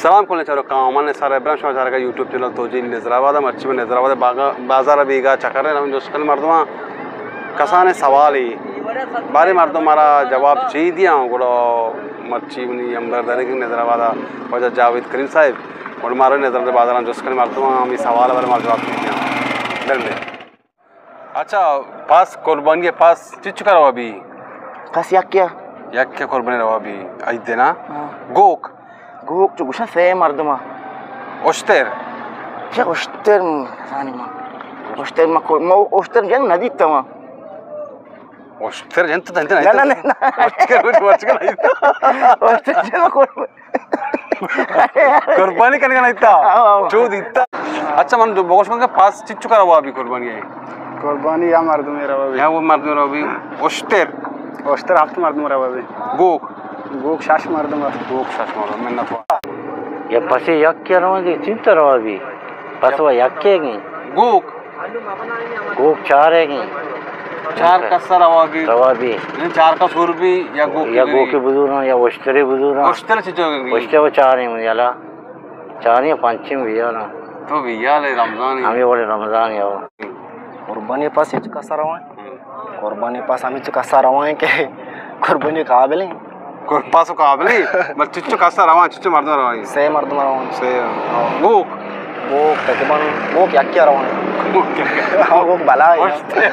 सलाम को चारो कामान सारा इब्राहिम शाह का यूट्यूब चैनल तो जी नजराबाद मर्ची में नजराबाद बाजार बीगा चकर जो कल मर्दमा कसाने सवाल ही बारे मर्दों मारा जवाब ची दिया गुड़ो मर्ची में अंदर दरे की नजराबाद वजह जावेद करीम साहब और मारो नजर बाजार जो कल मर्दमा हम सवाल वाले मार जवाब ची दिया दर ले। अच्छा पास कुर्बानी के पास चिच करो अभी पास याक क्या कुर्बानी रहो अभी आई देना गोक गोक जो गुशा से मर्दमा ओस्टर क्या ओस्टर सानी मा ओस्टर मा को मो ओस्टर जन नदी तमा ओस्टर जन तो नहीं ना ओस्टर नहीं ओस्टर जन को कुर्बानी करने का नहीं था जो दिखता। अच्छा मन जो बोगोश का पास चिच चुका रहा अभी कुर्बानी या मर्द मेरा अभी या वो मर्द मेरा अभी ओस्टर ओस्टर आप तो मर्द मेरा अभी गोक शाश मर्द मैं ना तो या पसे यक क्या रहा है चिंता रहा अभी पसवा यक क्या है गोक चार है चार का सर रवा भी चार का सुर भी या गोक के बुजुर्ग या ओस्टरे बुजुर्ग ओस्टर चिचोगे ओस्टर वो चार है मुझे याला चार या पांच में भैया ना तो भैया ले रमजान हमें बोले रमजान या कुर्बानी पास ये का सर रहा है कुर्बानी पास हमें चुका सर रहा है के कुर्बानी काबिल है पास काबिल बस चिच्चो का सर रहा चिच्चो मर्द रहा है से मर्द रहा से गोक तकरीबन गोक या क्या रहा है गोक भला है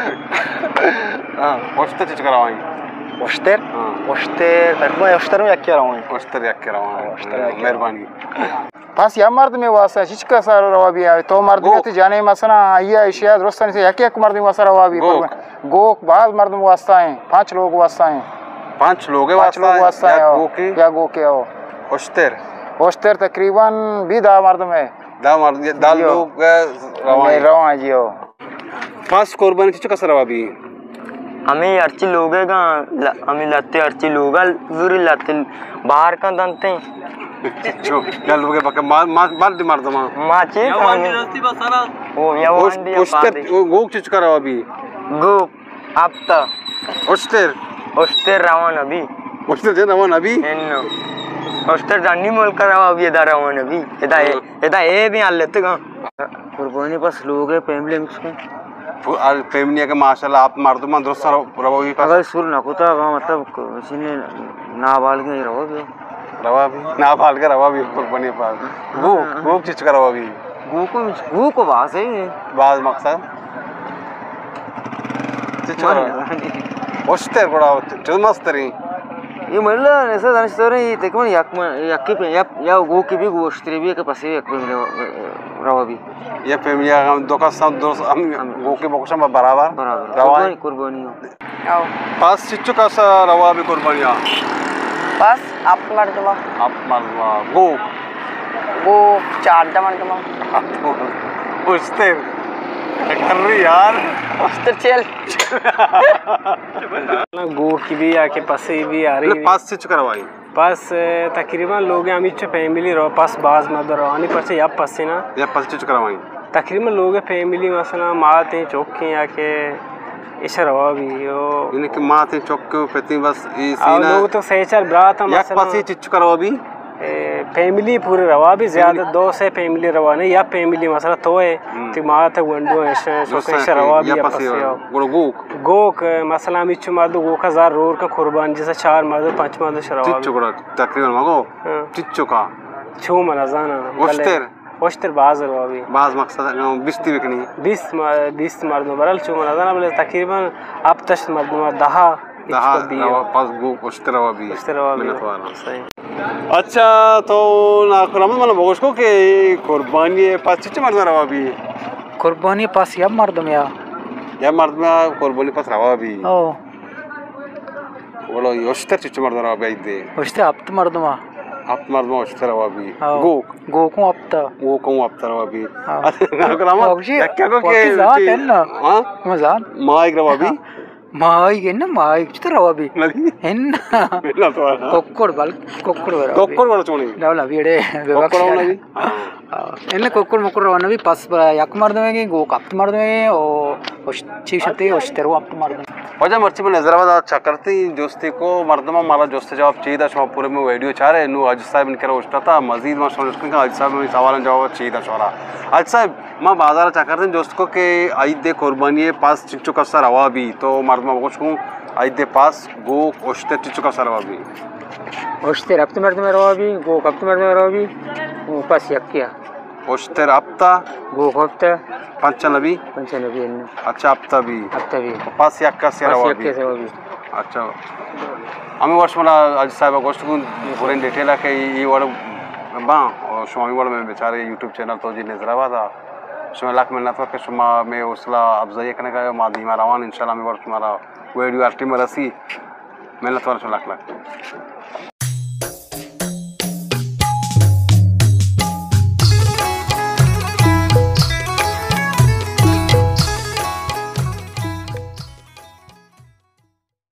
ओस्टर चिच करा है ओस्टर तकरीबन ओस्टर में या क्या रहा है ओस्टर या क्या रहा है मेहरबानी पास या मर्द में वासा चिचका सारा रवा भी आवे तो मर्द में जाने मसना आया एशिया दोस्तन से एक मर्द में वासा रवा भी गोक बाद मर्द में वास्ता है 5 लोग वास्ता है 5 लोग वास्ता है या गोके हो ओस्टर तकरीबन 20 मर्द में दा लोग रवा जी हो पास कुर्बानी चिचका सरवा भी हमें अर्ची लोग है हमें लाते अर्ची लोग जरूरी लाते बाहर का दंते जो गल के पक्का मार दे मार दमा माची या वांडी रस्ती बसारा ओ या वांडी ओस्टर गोक चिच करा अभी गोक आपता ओस्टर रावण अभी ओस्टर जे रावण अभी एनो ओस्टर जानी मोल का अभी दा रावण अभी एदा ए भी आ लेते का कुर्बानी पास लोग है फैमिली मिक्स को और फैमिली के माशाल्लाह आप मर्दमा दोस्त रवोगी का अगर सुर ना कोता मतलब किसी ना बाल के रवा भी ना बाल के रवा भी कुर्बानी पास गोक चिच करा अभी गो को बास है बाज मकसद चिच करा ओस्टर बड़ा चल मस्तरी ये मतलब ऐसा जाने से रही देखो यक पे या गो की भी गोश्तरी भी के पास एक पे रवा भी ये फैमिली हम दो का सब दोस्त हम गो के बक्सा में बराबर रवा कुर्बानी आओ पास चिच्चो का सा रवा भी कुर्बानियां बस आप मर्दमा गो 4 मर्दमा ओस्टर कर रही यार ओस्टर चल गो की भी आके पासे भी आ रही पास चिच करवाई पास तकरीबन लोग हैं अमित फैमिली रो पास बाज मदर आनी पासे या पासे ना या पास चिच करवाई तकरीबन लोग फैमिली मसला माते चौके आके इस रवा भी यो इनके माते चौके पेती बस इस लोग तो सेचर ब्रात हम या पासे चिच करवा भी फैमिली पूरे रवा भी ज्यादा 2 से फैमिली रवा नहीं या फैमिली मसला तो है तो माते वंडो ऐसे चौके रवा भी या पासे गोक मसला मिच मार दो गोका 1000 रोर का कुर्बान जैसे 4 मार दो 5 मार दो शराब चिच्चो का तकरीबन मगो चिच्चो का छू मनाजाना ओस्टर बाज रवा भी बाज मकसद 20 बिकनी 20 मार दो बरल छू मनाजाना बोले तकरीबन अब तक मार दो 10 पास गो ओस्टर रवा भी सही। अच्छा तो ना खुराम मन बोगोश को के कुर्बानी पास चिच मर्द रवा भी कुर्बानी पास या मर्द में या मर्द में कुर्बानी पास रवा भी ओ बोलो ओस्टर चिच मर्द रवा भी दे ओस्टर अब तो मर्द में आप मर्द में ओस्टर रवा भी गो को अब तो रवा भी ना खुराम क्या को के हां मजान माइक रवा भी माई के ना माई तो रवा भी हेन्ना बेला तो कोक्कोड़ वाला चोणी लावला बीडे एन्ना कोक्कोड़ मकोड़ रवा भी पास याक मार दे गो कप मार दे ओ चीज शते ओस्टर वो आप मार दे वजह मर्ची में नजराबाद चकरती दोस्ती को मर्दमा मारा दोस्त जवाब चाहिए शुमा पूरे में वीडियो चाह रहे नु अज साहब इनके रोस्टा था मजीद मां सुन अज साहब में सवाल जवाब चाहिए शोरा अज साहब मां बाजार चकरते दोस्त को के आई दे कुर्बानी पास चिचु का सर हवा भी तो मर्दमा कुछ को आई दे पास गो ओश्ते चिचु का सर हवा भी ओश्ते रफ्त मर्द में रवा भी गो कप्त मर्द में रवा भी वो पास यक्किया ओश्ते हफ्ता गो हफ्ता पंचनबी अच्छा हफ्ता भी पास यक्का से रवा भी अच्छा आम्ही वर्ष मला आज साहेब गोष्ट को पूरे डिटेल के ये वाला बा और स्वामी वाला में बेचारे यूट्यूब चैनल तो जी नजरावा था शुमा लाख मेहनत के शुमा में उसला अफजाई करने का माध्यम रवान इंशाल्लाह में वर्ष हमारा वीडियो आर्टिम रसी मेहनत वाला लाख